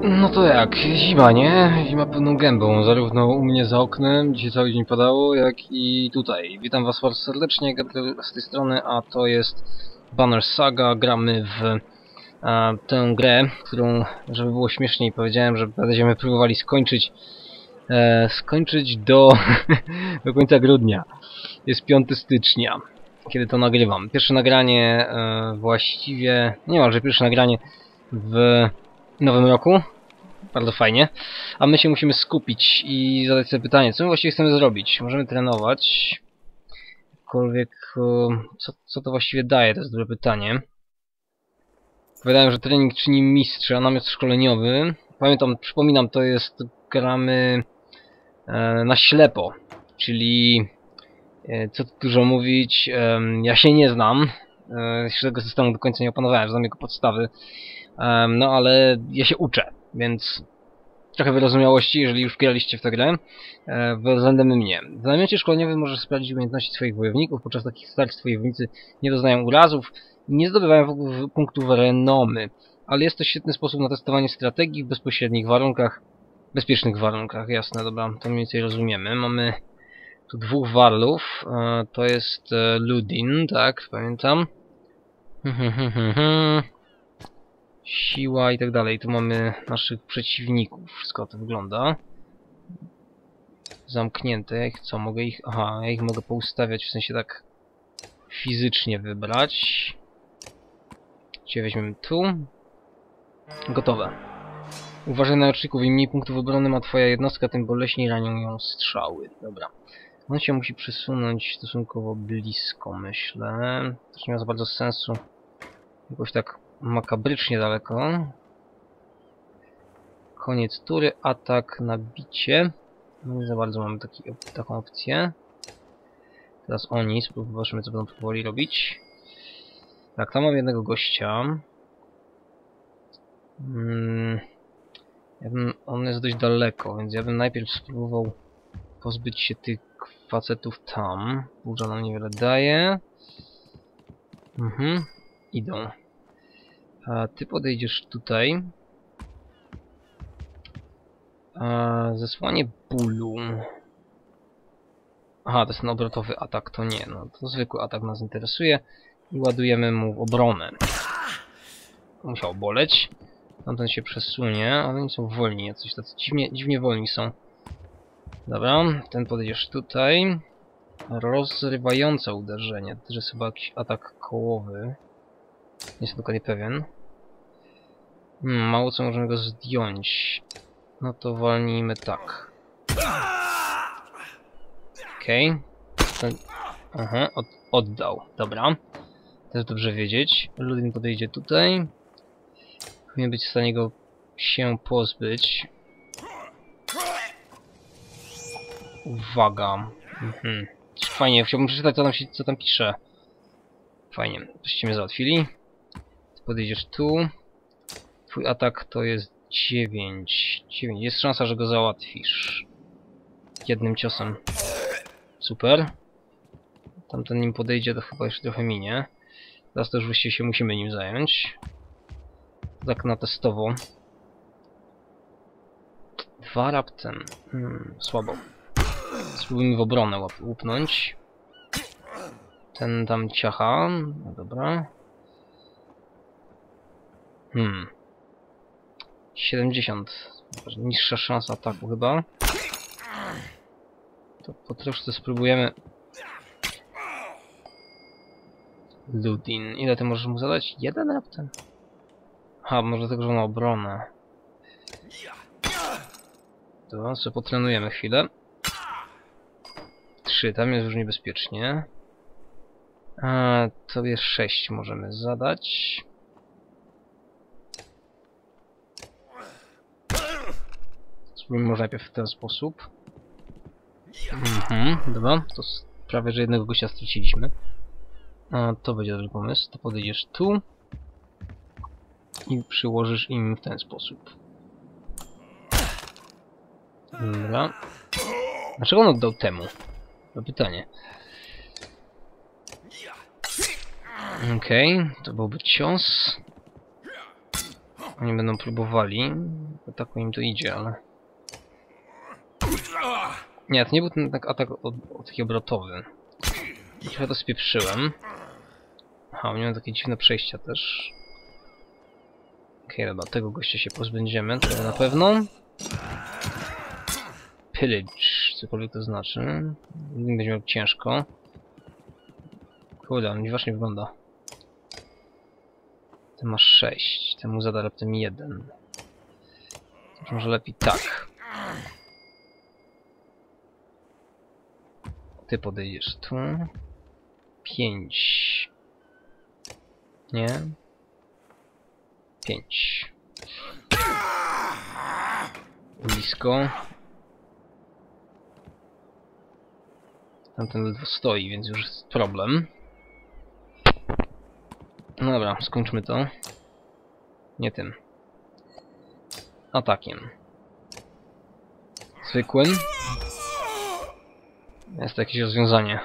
No to jak? Zima, nie? Zima pełną gębą, zarówno u mnie za oknem, dzisiaj cały dzień padało, jak i tutaj. Witam was bardzo serdecznie, Gabriel z tej strony, a to jest Banner Saga. Gramy w tę grę, którą, żeby było śmieszniej, powiedziałem, że będziemy próbowali skończyć do, do końca grudnia. Jest 5 stycznia, kiedy to nagrywam. Pierwsze nagranie właściwie, niemalże pierwsze nagranie w nowym roku. Bardzo fajnie. A my się musimy skupić i zadać sobie pytanie, co my właściwie chcemy zrobić? Możemy trenować. Jakkolwiek, co to właściwie daje? To jest dobre pytanie. Powiadają, że trening czyni mistrza, namiot szkoleniowy. Pamiętam, przypominam, to jest, gramy na ślepo. Czyli, co tu dużo mówić, ja się nie znam. Jeszcze tego systemu do końca nie opanowałem, znam jego podstawy. No ale ja się uczę, więc trochę wyrozumiałości, jeżeli już graliście w tę grę, względem mnie. W namiocie szkoleniowym możesz sprawdzić umiejętności swoich wojowników. Podczas takich starć twoi wojownicy nie doznają urazów i nie zdobywają w ogóle punktów renomy. Ale jest to świetny sposób na testowanie strategii w bezpośrednich warunkach, bezpiecznych warunkach, jasne, dobra, to mniej więcej rozumiemy. Mamy tu dwóch warlów, to jest Ludin, tak, pamiętam. Siła i tak dalej. Tu mamy naszych przeciwników. Wszystko to wygląda. Zamknięte. Jak co? Mogę ich... Aha, ja ich mogę poustawiać, w sensie tak fizycznie wybrać. Gdzie weźmiemy tu. Gotowe. Uważaj na oczników. Im mniej punktów obrony ma twoja jednostka, tym boleśniej ranią ją strzały. Dobra. On się musi przesunąć stosunkowo blisko, myślę. Też nie ma za bardzo sensu jakoś tak makabrycznie daleko. Koniec tury, atak na bicie. No nie za bardzo mamy taką opcję. Teraz oni, zobaczymy co będą próbowali robić. Tak, tam mam jednego gościa. On jest dość daleko, więc ja bym najpierw spróbował pozbyć się tych facetów tam. Burza nam niewiele daje. Idą. A ty podejdziesz tutaj. Zesłanie bólu. Aha, to jest ten obrotowy atak, to nie. No, to zwykły atak nas interesuje. I ładujemy mu w obronę. Musiał boleć. Tamten się przesunie, ale oni są wolni. Jacyś tacy dziwnie wolni są. Dobra, ten podejdziesz tutaj. Rozrywające uderzenie. To też jest chyba jakiś atak kołowy. Nie jestem dokładnie pewien. Mało co możemy go zdjąć. No to walnijmy tak. Okej. Aha, oddał. Dobra. Też dobrze wiedzieć. Ludin podejdzie tutaj. Powinien być w stanie go się pozbyć. Uwaga. Fajnie, chciałbym przeczytać co tam pisze. Fajnie, toście mnie załatwili. Ty podejdziesz tu. Twój atak to jest 9. Jest szansa, że go załatwisz. Jednym ciosem. Super. Tamten nim podejdzie, to chyba jeszcze trochę minie. Teraz to już właściwie się musimy nim zająć. Tak na testowo. 2 raptem. Słabo. Spróbujmy w obronę łupnąć. Ten tam ciacha. No dobra. 70. Niższa szansa ataku chyba. To po troszkę spróbujemy. Ludin. Ile ty możesz mu zadać? 1 raptem? Aha, może dlatego, że ma obronę. To sobie potrenujemy chwilę. 3, tam jest już niebezpiecznie. Tobie 6 możemy zadać. Spróbujmy może najpierw w ten sposób. Dobra, to prawie, że jednego gościa straciliśmy. To będzie dobry pomysł. To podejdziesz tu i przyłożysz im w ten sposób. Dobra. Dlaczego on oddał temu? To pytanie. Okej, to byłby cios. Oni będą próbowali. Bo tak im to idzie, ale... Nie, to nie był ten atak taki obrotowy. Trochę to spieprzyłem. Aha, nie mam takie dziwne przejścia też. Okej, dobra, tego gościa się pozbędziemy, to na pewno. Pillage, cokolwiek to znaczy. Będzie miał ciężko. Kurde, on dziwacznie wygląda. Ten ma 6, temu zada raptem 1. To może lepiej tak. Ty podejdziesz tu. 5. Nie? 5. Blisko. Tamten ledwo stoi, więc już jest problem. No dobra, skończmy to. Nie tym. Atakiem. Zwykłym. Jest to jakieś rozwiązanie.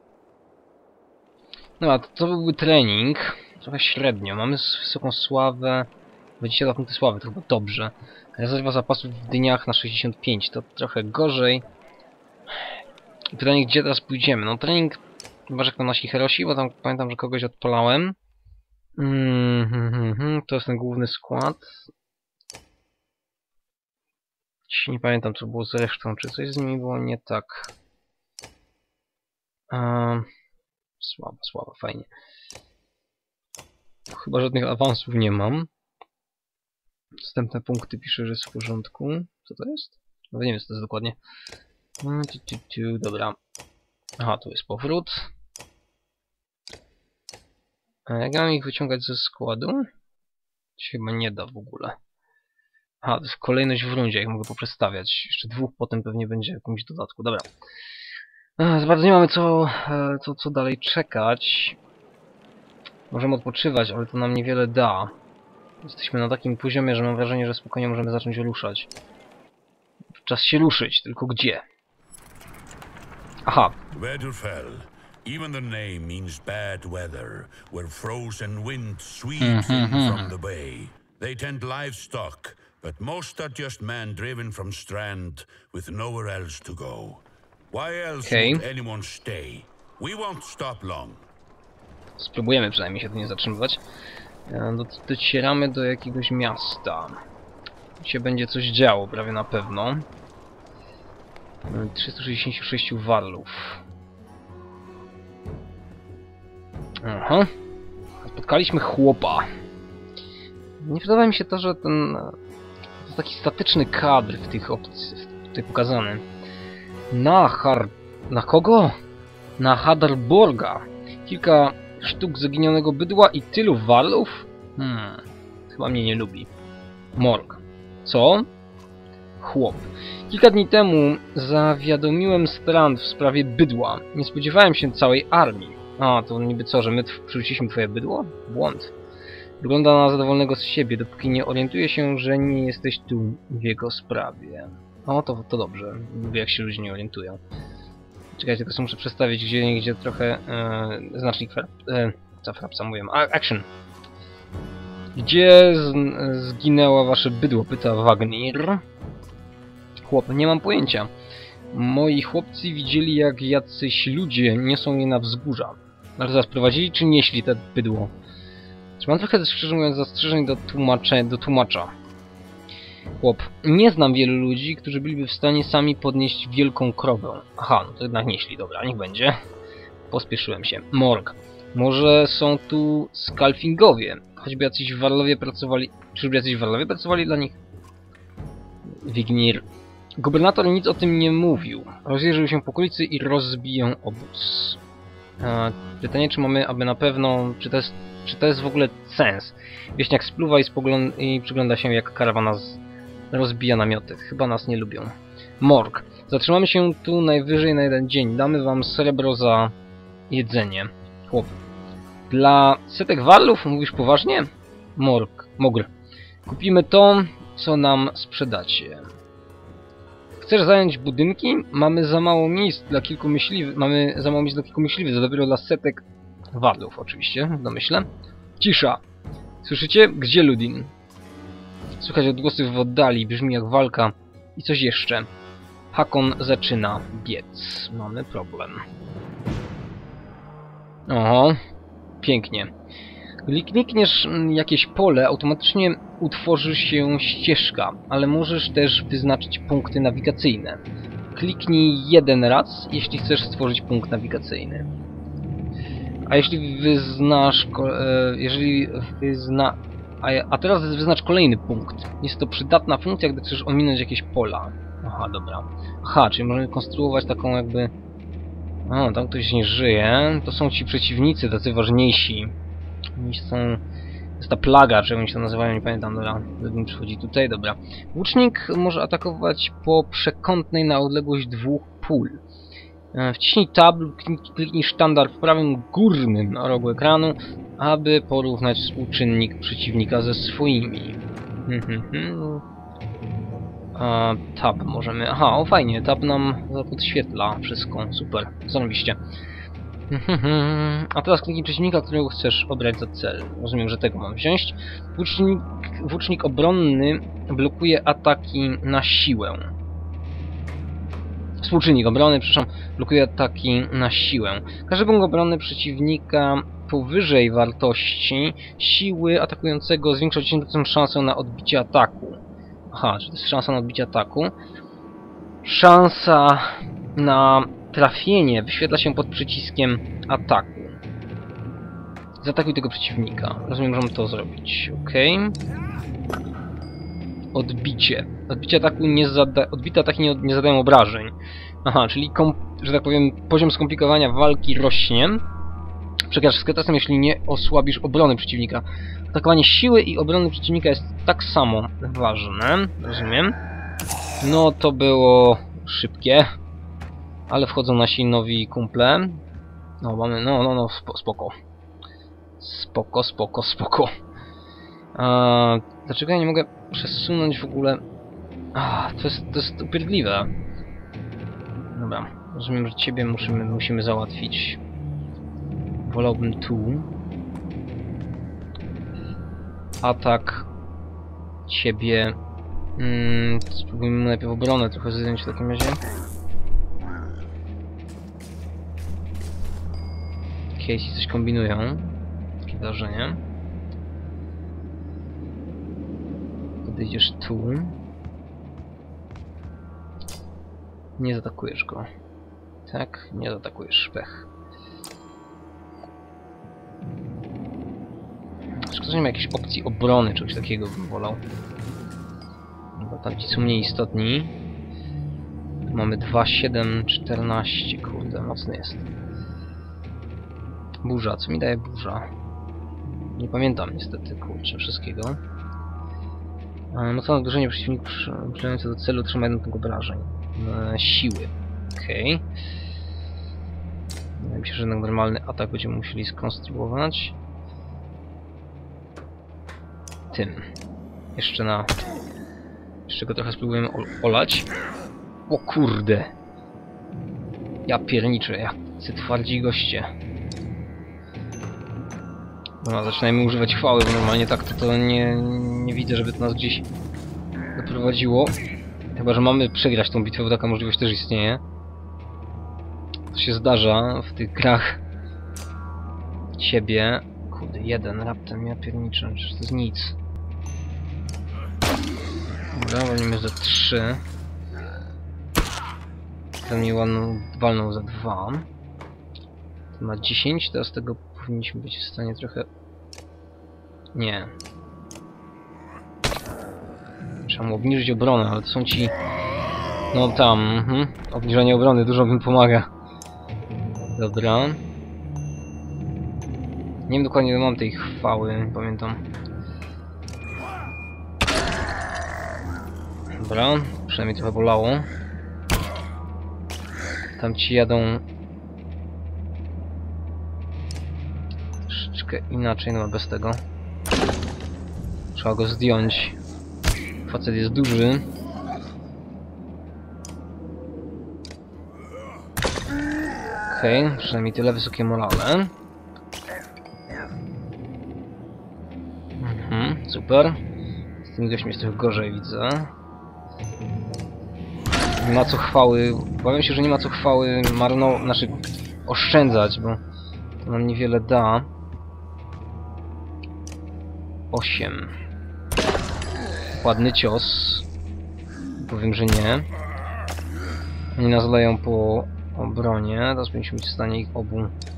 No a to byłby trening. Trochę średnio. Mamy wysoką sławę. 22 punkty sławy, to chyba dobrze. Rezerwa zapasów w dyniach na 65, to trochę gorzej. I pytanie, gdzie teraz pójdziemy? No trening chyba, że nasi herosi, bo tam pamiętam, że kogoś odpalałem. To jest ten główny skład. Nie pamiętam, co było z resztą, czy coś z nimi było nie tak. Słabo, fajnie. Chyba żadnych awansów nie mam. Wstępne punkty pisze, że jest w porządku. Co to jest? No nie wiem, co to jest dokładnie. Dobra. Aha, tu jest powrót. A jak mam ich wyciągać ze składu? To się chyba nie da w ogóle. Aha, to jest kolejność w rundzie, jak mogę poprzestawiać. Jeszcze 2 potem pewnie będzie w jakimś dodatku. Dobra. Za bardzo nie mamy co dalej czekać. Możemy odpoczywać, ale to nam niewiele da. Jesteśmy na takim poziomie, że mam wrażenie, że spokojnie możemy zacząć ruszyć. Czas się ruszyć, tylko gdzie? Aha. Winterfell. Even the name means bad weather, where frozen wind sweeps in from the bay. They tend livestock, but most are just men driven from Strand with nowhere else to go. Why else would anyone stay? We won't stop long. Spróbujemy przynajmniej się tu nie zatrzymywać. Docieramy do jakiegoś miasta. Tu się będzie coś działo, prawie na pewno. 366 warlów. Aha. Spotkaliśmy chłopa. Nie podoba mi się to, że ten... To jest taki statyczny kadr w tych opcji, tutaj pokazany. Na kogo? Na Hadarborga. Kilka sztuk zaginionego bydła i tylu warlów? Chyba mnie nie lubi. Morg. Co? Chłop. Kilka dni temu zawiadomiłem Strand w sprawie bydła. Nie spodziewałem się całej armii. A, to niby co, że my przerzuciliśmy twoje bydło? Błąd. Wygląda na zadowolonego z siebie, dopóki nie orientuje się, że nie jesteś tu w jego sprawie. O, to dobrze. Lubię, jak się ludzie nie orientują. Czekajcie, tylko muszę przestawić gdzie trochę znacznik frapsa mówię. Action. Gdzie zginęła wasze bydło? Pyta Wagnir. Chłop, nie mam pojęcia. Moi chłopcy widzieli, jak jacyś ludzie niosą je na wzgórza. Ale zaraz prowadzili czy nieśli te bydło? Czy mam trochę, szczerze mówiąc, zastrzeżeń do tłumacza. Chłop, nie znam wielu ludzi, którzy byliby w stanie sami podnieść wielką krowę. Aha, no to jednak nieśli, dobra, niech będzie. Pospieszyłem się. Morg. Może są tu skalfingowie. Choćby jacyś warlowie pracowali... Czyżby jacyś warlowie pracowali dla nich? Wignir. Gubernator nic o tym nie mówił. Rozejrzył się po okolicy i rozbiję obóz. Pytanie, czy mamy, aby na pewno... Czy to jest w ogóle sens? Wieśniak spluwa i przygląda się, jak karawana rozbija namioty. Chyba nas nie lubią. Morg. Zatrzymamy się tu najwyżej na 1 dzień. Damy wam srebro za jedzenie. Chłop. Dla setek warlów? Mówisz poważnie? Mogr. Kupimy to, co nam sprzedacie. Chcesz zająć budynki? Mamy za mało miejsc dla kilku myśliwych. To dopiero dla setek warlów, oczywiście, domyślę. Cisza. Słyszycie? Gdzie Ludin? Słychać odgłosy w oddali, brzmi jak walka. I coś jeszcze. Hakon zaczyna biec. Mamy problem. Oho, pięknie. Gdy klikniesz jakieś pole, automatycznie utworzy się ścieżka, ale możesz też wyznaczyć punkty nawigacyjne. Kliknij jeden raz, jeśli chcesz stworzyć punkt nawigacyjny. A jeśli wyznasz... A teraz wyznacz kolejny punkt. Jest to przydatna funkcja, gdy chcesz ominąć jakieś pola. Aha, dobra. Aha, czyli możemy konstruować taką jakby... O, tam ktoś nie żyje. To są ci przeciwnicy, tacy ważniejsi. Oni są... To jest ta plaga, czy jak oni się to nazywają, nie pamiętam, dobra. Wtedy przychodzi tutaj, dobra. Łucznik może atakować po przekątnej na odległość 2 pól. Wciśnij tab lub kliknij sztandar w prawym górnym rogu ekranu, aby porównać współczynnik przeciwnika ze swoimi. Tab możemy... Aha, o fajnie, tab nam podświetla wszystko, super, zarobiście. A teraz kliknij przeciwnika, którego chcesz obrać za cel. Rozumiem, że tego mam wziąć. Włócznik obronny blokuje ataki na siłę. Współczynnik obrony, przepraszam, blokuje ataki na siłę. Każdy punkt obronny przeciwnika powyżej wartości siły atakującego zwiększa o 10% szansę na odbicie ataku. Aha, czyli to jest szansa na odbicie ataku. Szansa na trafienie wyświetla się pod przyciskiem ataku. Zaatakuj tego przeciwnika. Rozumiem, że mam to zrobić. Ok. Odbicie. Odbicie ataku odbite ataki nie zadają obrażeń. Aha, czyli że tak powiem, poziom skomplikowania walki rośnie. Przegrasz z Kretesem, jeśli nie osłabisz obrony przeciwnika. Atakowanie siły i obrony przeciwnika jest tak samo ważne. Rozumiem. No to było szybkie. Ale wchodzą nasi nowi kumple. No mamy, no, spoko. Spoko. Dlaczego ja nie mogę przesunąć w ogóle... to jest upierdliwe. Dobra, rozumiem, że ciebie musimy załatwić. Wolałbym tu. Atak ciebie... spróbujmy najpierw obronę trochę zdjąć w takim razie. Jeśli coś kombinują. Takie wrażenie. Podejdziesz tu. Nie zaatakujesz go. Tak? Nie zaatakujesz. Pech. Szkoda, że nie ma jakiejś opcji obrony, czegoś takiego bym wolał. Bo tam ci są mniej istotni. Tu mamy 2, 7, 14. Kurde, mocny jest. Burza, co mi daje burza? Nie pamiętam niestety, kurczę, wszystkiego. Mocne uderzenie przeciwników przylegające do celu otrzyma 1 punkt obrażeń. Siły. Okej. Wydaje mi się, że normalny atak będziemy musieli skonstruować. Tym. Jeszcze go trochę spróbujemy olać. O kurde! Ja pierniczę, jacy twardzi goście. No, zaczynajmy używać chwały, bo normalnie tak to nie widzę, żeby to nas gdzieś doprowadziło. Chyba że mamy przegrać tą bitwę, bo taka możliwość też istnieje. To się zdarza w tych grach. Ciebie. Kurde, 1 raptem, ja pierniczę, przecież to jest nic. Dobra, walimy za 3. Ten mi walnął za 2. To ma 10, teraz tego powinniśmy być w stanie trochę... Nie. Trzeba mu obniżyć obronę, ale to są ci... No tam, obniżanie obrony dużo mi pomaga. Dobra. Nie wiem dokładnie, ile mam tej chwały, nie pamiętam. Dobra, przynajmniej trochę bolało. Tam ci jadą... Troszeczkę inaczej, no bez tego. Trzeba go zdjąć. Facet jest duży. Okej, przynajmniej tyle wysokie morale. Super. tym gościem jest trochę gorzej, widzę. Nie ma co chwały... Obawiam się, że nie ma co chwały znaczy oszczędzać, bo to nam niewiele da. 8. Ładny cios. Powiem, że nie. Oni nas leją po obronie. Teraz będziemy być w stanie ich obu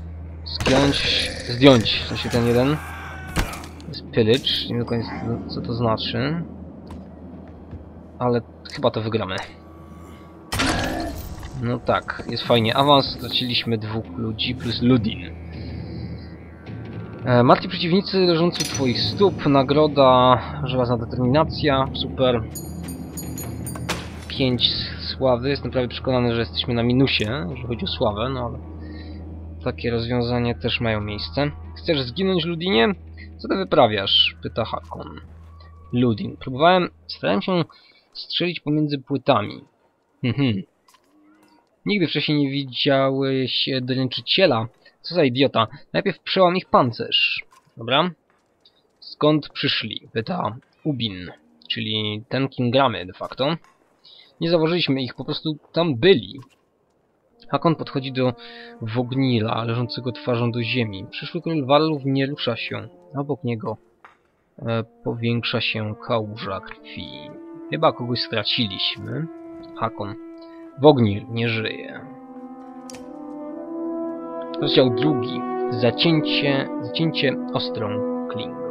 zdjąć. W sensie ten jeden jest pillage. Nie wiem do końca co to znaczy. Ale chyba to wygramy. No tak, jest fajnie. Awans, straciliśmy 2 ludzi plus Ludin. Martwi przeciwnicy leżący u twoich stóp. Nagroda, żelazna determinacja. Super. 5 sławy. Jestem prawie przekonany, że jesteśmy na minusie, jeżeli chodzi o sławę, no ale takie rozwiązania też mają miejsce. Chcesz zginąć, Ludinie? Co ty wyprawiasz? Pyta Hakon. Ludin. Starałem się strzelić pomiędzy płytami. Nigdy wcześniej nie widziałeś dręczyciela. Co za idiota. Najpierw przełam ich pancerz. Dobra. Skąd przyszli? Pyta Ubin. Czyli ten, kim gramy de facto. Nie zauważyliśmy ich, po prostu tam byli. Hakon podchodzi do Wognila, leżącego twarzą do ziemi. Przyszły król Warlów nie rusza się. Obok niego powiększa się kałuża krwi. Chyba kogoś straciliśmy. Hakon. Wognil nie żyje. Rozdział 2. Zacięcie ostrą klingą.